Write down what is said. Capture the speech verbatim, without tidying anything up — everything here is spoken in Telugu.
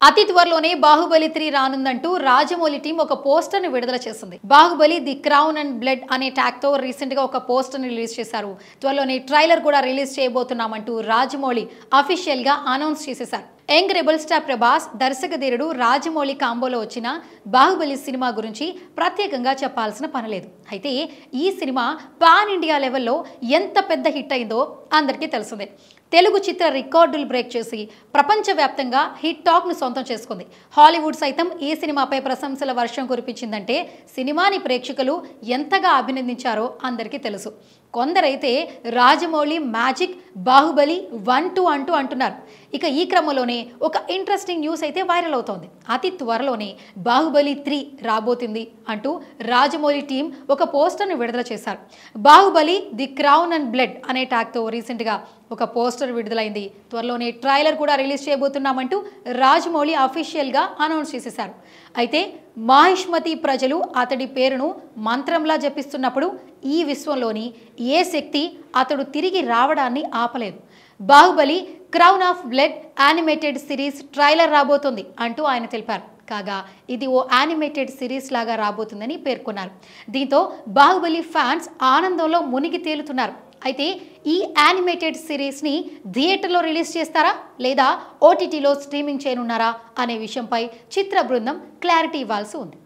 అతి త్వరలోనే బాహుబలి త్రీ రానుందంటూ రాజమౌళి టీం ఒక పోస్టర్ ని విడుదల చేసింది. Baahubali the crown and blood అనే ట్యాగ్ తో రీసెంట్ గా ఒక పోస్టర్ ని రిలీజ్ చేశారు. త్వరలోనే ట్రైలర్ కూడా రిలీజ్ చేయబోతున్నామంటూ రాజమౌళి అఫీషియల్ గా అనౌన్స్ చేసేశారు. యంగ్ రెబల్ స్టార్ ప్రభాస్, దర్శకధీరుడు రాజమౌళి కాంబోలో వచ్చిన బాహుబలి సినిమా గురించి ప్రత్యేకంగా చెప్పాల్సిన పనిలేదు. అయితే ఈ సినిమా పాన్ ఇండియా లెవెల్లో ఎంత పెద్ద హిట్ అయిందో అందరికీ తెలిసిందే. తెలుగు చిత్ర రికార్డులు బ్రేక్ చేసి ప్రపంచవ్యాప్తంగా హిట్ టాక్ను సొంతం చేసుకుంది. హాలీవుడ్ సైతం ఈ సినిమాపై ప్రశంసల వర్షం కురిపించిందంటే సినిమాని ప్రేక్షకులు ఎంతగా అభినందించారో అందరికీ తెలుసు. కొందరైతే Rajamouli magic, Baahubali one two అంటూ అంటున్నారు. ఇక ఈ క్రమంలోనే ఒక ఇంట్రెస్టింగ్ న్యూస్ అయితే వైరల్ అవుతోంది. అతి త్వరలోనే బాహుబలి త్రీ రాబోతుంది అంటూ రాజమౌళి టీం ఒక పోస్టర్ను విడుదల చేశారు. Baahubali the crown and blood అనే ట్యాగ్తో రీసెంట్గా ఒక పోస్టర్ విడుదలైంది. త్వరలోనే ట్రైలర్ కూడా రిలీజ్ చేయబోతున్నామంటూ రాజమౌళి అఫీషియల్గా అనౌన్స్ చేసేశారు. అయితే మాహిష్మతి ప్రజలు అతడి పేరును మంత్రంలా జపిస్తున్నప్పుడు ఈ విశ్వంలోని ఏ శక్తి అతడు తిరిగి రావడాన్ని ఆపలేదు. Baahubali crown of blood animated series trailer రాబోతుంది అంటూ ఆయన తెలిపారు. కాగా ఇది ఓ యానిమేటెడ్ సిరీస్ లాగా రాబోతుందని పేర్కొన్నారు. దీంతో బాహుబలి ఫ్యాన్స్ ఆనందంలో మునిగి తేలుతున్నారు. అయితే ఈ యానిమేటెడ్ సిరీస్ని థియేటర్లో రిలీజ్ చేస్తారా లేదా ఓటీటీలో స్ట్రీమింగ్ చేయనున్నారా అనే విషయంపై చిత్ర బృందం క్లారిటీ ఇవ్వాల్సి ఉంది.